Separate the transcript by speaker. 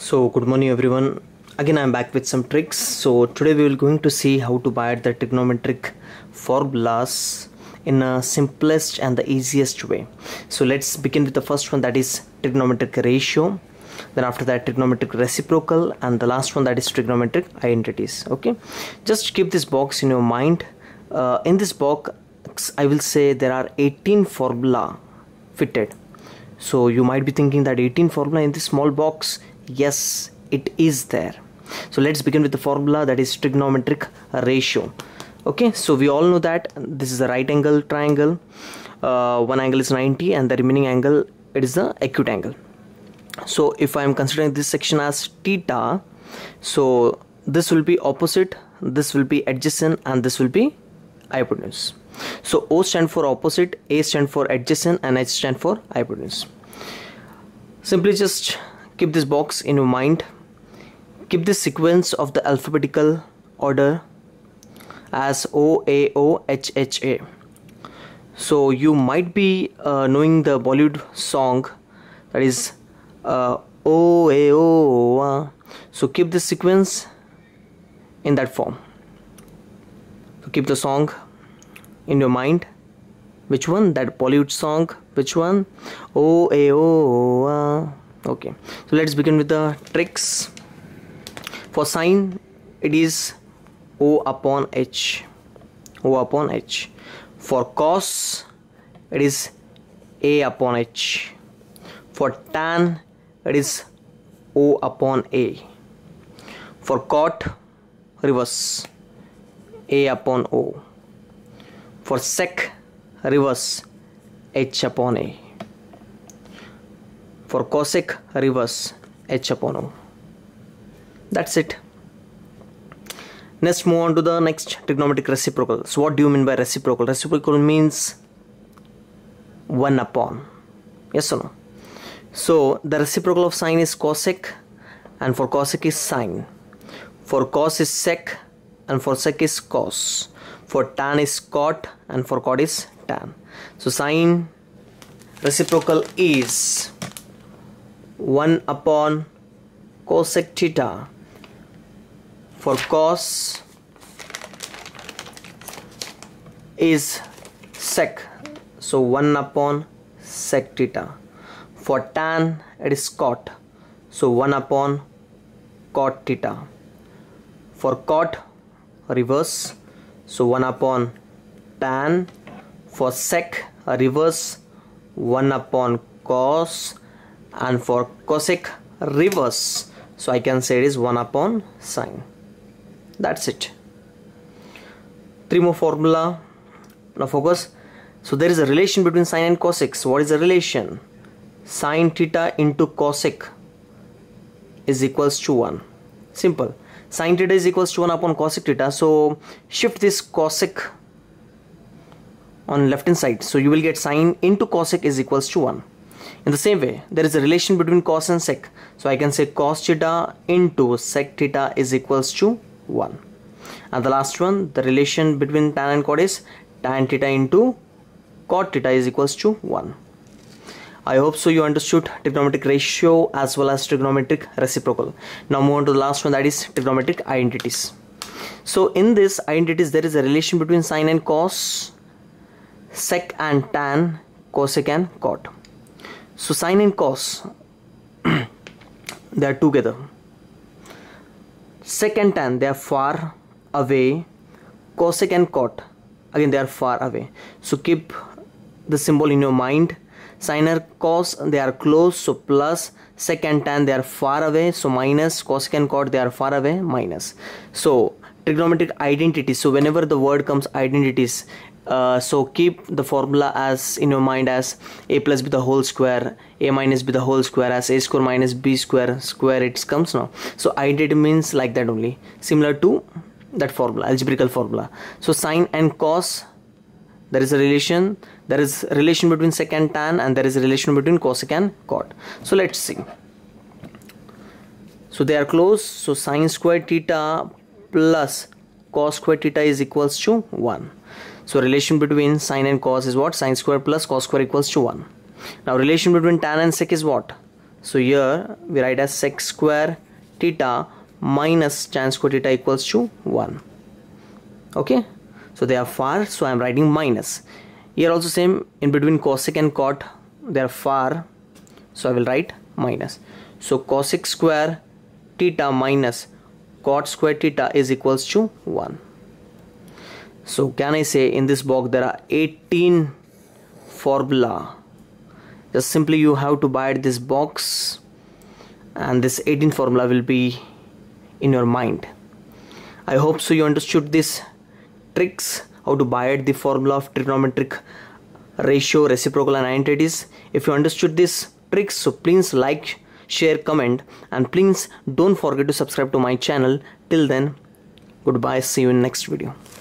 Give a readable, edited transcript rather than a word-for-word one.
Speaker 1: So good morning everyone. Again I am back with some tricks. So today we will going to see how to buy the trigonometric formulas in a simplest and the easiest way. So let's begin with the first one, that is trigonometric ratio. Then after that trigonometric reciprocal, and the last one, that is trigonometric identities. Okay, just keep this box in your mind. In this box I will say there are 18 formula fitted. So you might be thinking that 18 formula in this small box. Yes, it is there. So let's begin with the formula, that is trigonometric ratio. Okay, so we all know that this is a right angle triangle. One angle is 90 and the remaining angle, it is the acute angle. So if I am considering this section as theta, so this will be opposite, this will be adjacent, and this will be hypotenuse. So O stand for opposite, A stand for adjacent, and H stand for hypotenuse. Simply just keep this box in your mind. Keep this sequence of the alphabetical order as O, A, O, H, H, A. So you might be knowing the Bollywood song, that is O, A, O, so keep this sequence in that form. So keep the song in your mind. Which one? That Bollywood song. Which one? O, A, O, okay, so let's begin with the tricks. For sine, it is O upon H. O upon H. For cos, it is A upon H. For tan, it is O upon A. For cot, reverse, A upon O. For sec, reverse, H upon A. For cosec, reverse, H upon O. That's it. Let's move on to the next trigonometric reciprocal. So what do you mean by reciprocal? Reciprocal means 1 upon. Yes or no? So the reciprocal of sine is cosec, and for cosec is sine. For cos is sec, and for sec is cos. For tan is cot, and for cot is tan. So sine reciprocal is 1 upon cosec theta. For cos is sec, so 1 upon sec theta. For tan, it is cot, so 1 upon cot theta. For cot, reverse, so 1 upon tan. For sec, reverse, 1 upon cos. And for cosec, reverse, so I can say it is 1 upon sine. That's it. 3 more formula. Now focus. So there is a relation between sine and cosec. So what is the relation? Sine theta into cosec is equals to 1. Simple. Sine theta is equals to 1 upon cosec theta. So shift this cosec on left hand side. So you will get sine into cosec is equals to 1. In the same way, there is a relation between cos and sec. So I can say cos theta into sec theta is equals to 1. And the last one, the relation between tan and cot is tan theta into cot theta is equals to 1. I hope so you understood trigonometric ratio as well as trigonometric reciprocal. Now move on to the last one, that is trigonometric identities. So in this identities, there is a relation between sine and cos, sec and tan, cosec and cot. So sine and cos, they are together. Sec and tan, they are far away. Cosec and cot, again they are far away. So keep the symbol in your mind. Sine and cos, they are close, so plus. Sec and tan, they are far away, so minus. Cosec and cot, they are far away, minus. So trigonometric identities, so whenever the word comes identities, so keep the formula as in your mind as a plus b the whole square, a minus b the whole square, as a square minus b square it comes now. So identity means like that only, similar to that formula, algebraical formula. So sine and cos, there is a relation. There is a relation between sec and tan, and there is a relation between cosec and cot. So let's see. So they are close. So sine squared theta plus cos squared theta is equals to 1. So relation between sine and cos is what? Sine square plus cos square equals to 1. Now relation between tan and sec is what? So here we write as sec square theta minus tan square theta equals to 1. Okay, so they are far, so I am writing minus. Here also same, in between cosec and cot they are far, so I will write minus. So cosec square theta minus cot square theta is equals to 1. So can I say in this box there are 18 formula. Just simply you have to buy this box and this 18 formula will be in your mind. I hope so you understood this tricks how to buy the formula of trigonometric ratio, reciprocal and identities. If you understood this tricks, so please like, share, comment, and please don't forget to subscribe to my channel. Till then, goodbye, see you in next video.